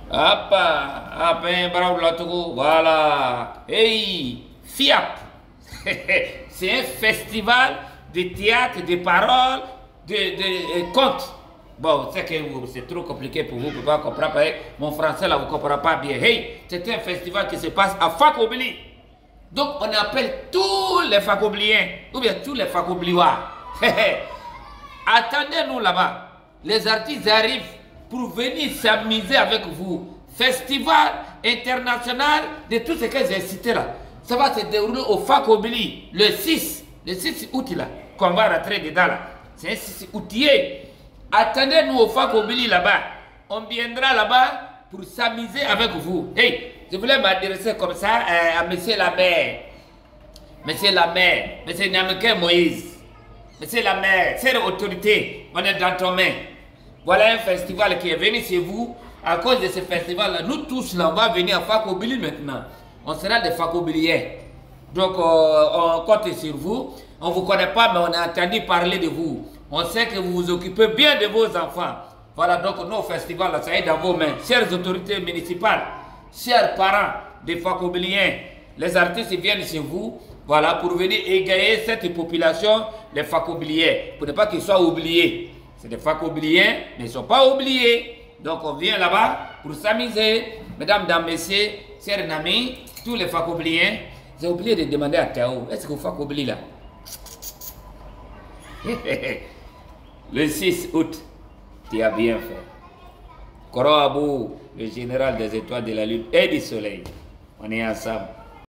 Voilà. Hey, FIAP. C'est un festival de théâtre, de paroles, de contes. Bon, c'est que c'est trop compliqué pour vous, vous ne pouvez pas comprendre. Mon français là, vous ne comprenez pas bien. Hey, c'est un festival qui se passe à Fakobili. Donc, on appelle tous les Fakobliens, ou bien tous les Fakobliois. Attendez-nous là-bas. Les artistes arrivent pour venir s'amuser avec vous. Festival international de tout ce que j'ai cité là. Ça va se dérouler au Fakobili le 6 août là, qu'on va rentrer dedans là. C'est un 6 aoûtier. Attendez-nous au Fakobili là-bas. On viendra là-bas pour s'amuser avec vous. Hey, je voulais m'adresser comme ça à monsieur la maire. Monsieur la maire, monsieur Nameke Moïse. Monsieur la maire, c'est l'autorité. On est dans ton main. Voilà un festival qui est venu chez vous. À cause de ce festival-là, nous tous là, on va venir à Fakobili maintenant. On sera des Fakobiliens. Donc, on compte sur vous. On ne vous connaît pas, mais on a entendu parler de vous. On sait que vous vous occupez bien de vos enfants. Voilà, donc nos festivals, là, ça est dans vos mains. Chères autorités municipales, chers parents des Fakobiliens, les artistes viennent chez vous, voilà, pour venir égayer cette population, les Fakobiliens, pour ne pas qu'ils soient oubliés. C'est des Fakobiliens, mais ils ne sont pas oubliés. Donc on vient là-bas pour s'amuser. Mesdames, dames, messieurs, chers amis, tous les Fakobliens, j'ai oublié de demander à Théo, est-ce que vous Fakobli là? Le 6 août, tu as bien fait. Koro Abou, le général des étoiles de la lune et du soleil, on est ensemble.